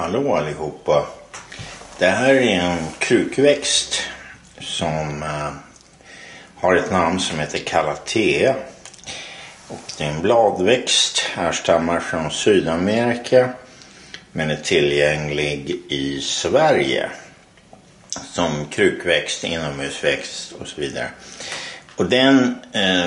Hallå allihopa. Det här är en krukväxt som har ett namn som heter Calathea. Och det är en bladväxt, härstammar från Sydamerika men är tillgänglig i Sverige som krukväxt, inomhusväxt och så vidare. Och den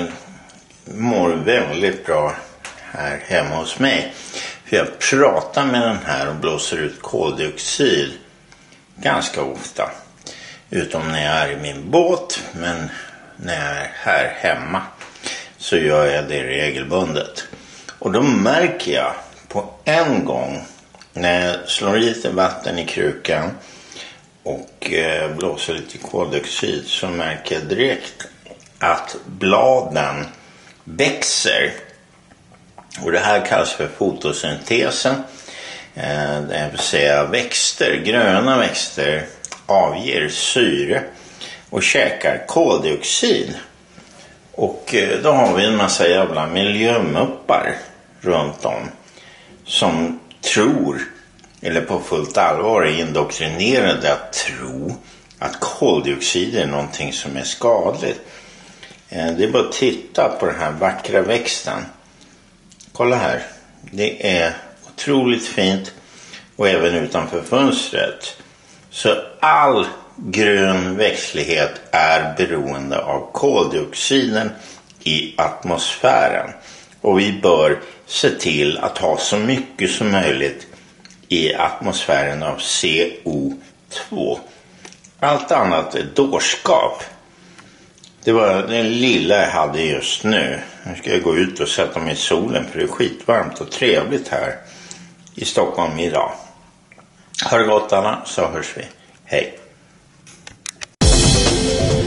mår väldigt bra här hemma hos mig. För jag pratar med den här och blåser ut koldioxid ganska ofta. Utom när jag är i min båt, men när jag är här hemma så gör jag det regelbundet. Och då märker jag på en gång när jag slår i lite vatten i krukan och blåser lite koldioxid, så märker jag direkt att bladen växer. Och det här kallas för fotosyntesen. Det vill säga växter, gröna växter avger syre och käkar koldioxid. Och då har vi en massa jävla miljömuppar runt om som tror, eller på fullt allvar är indoktrinerade att tro att koldioxid är någonting som är skadligt. Det är bara att titta på den här vackra växten. Kolla här, det är otroligt fint, och även utanför fönstret. Så all grön växtlighet är beroende av koldioxiden i atmosfären. Och vi bör se till att ha så mycket som möjligt i atmosfären av CO2. Allt annat är dårskap. Det var den lilla jag hade just nu. Nu ska jag gå ut och sätta mig i solen, för det är skitvarmt och trevligt här i Stockholm idag. Ha det gott alla, så hörs vi. Hej!